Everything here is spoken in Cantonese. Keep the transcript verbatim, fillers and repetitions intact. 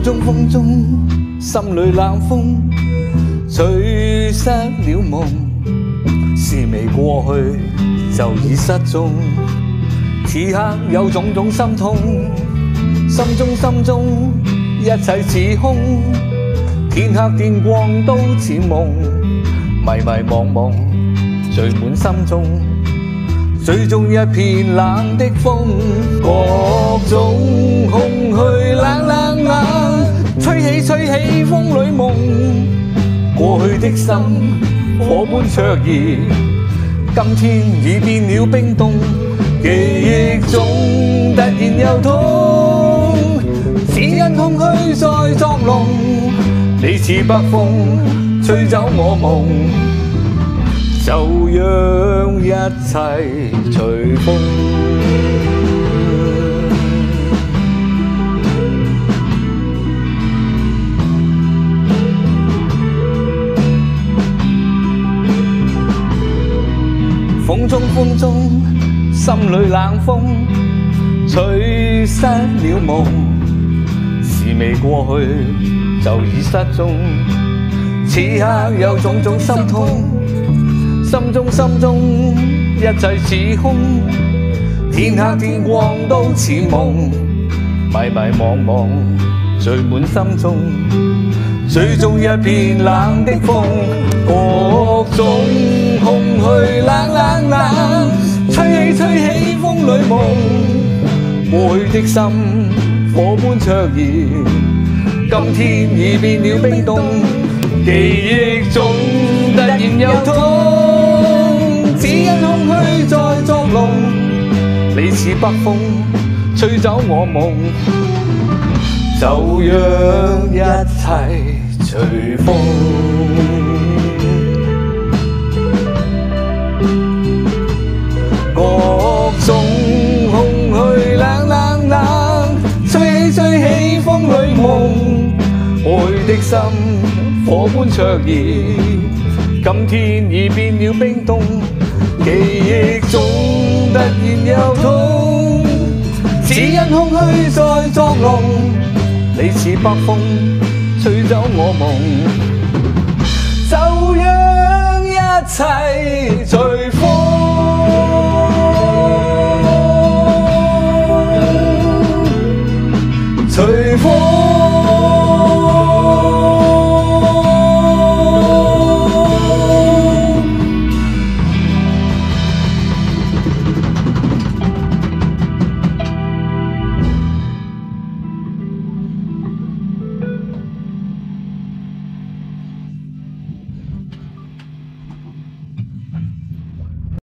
風中風中，心裏冷風，吹失了夢，事未過去就已失蹤。此刻有種種心痛，心中心中一切似空，天黑天光都似夢，迷迷惘惘聚滿心中。水中一片冷的風，各種空虛冷冷冷，吹起吹起風裏夢，過去的心火般灼熱，今天已變了冰凍，記憶中突然又痛，只因空虛在作弄，你似北風吹走我夢。就讓一切隨風，風中風中，心裏冷風，吹失了夢，事未過去就已失蹤。此刻有種種心痛。心中心中一切似空，天黑天光都似夢，迷迷惘惘聚滿心中。水中一片冷的風，各種空虛冷冷冷，吹起吹起風裏夢，過去的心火般灼熱，今天已變了冰凍，記憶中突然又痛。只因空虛在作弄，你似北風吹走我夢，就讓一切隨風。各種空虛冷冷冷，吹起吹起風裏夢，愛的心火般灼熱，今天已變了冰凍。記憶中突然又痛，只因空虛在作弄，你似北風吹走我夢，就讓一切隨風，隨風。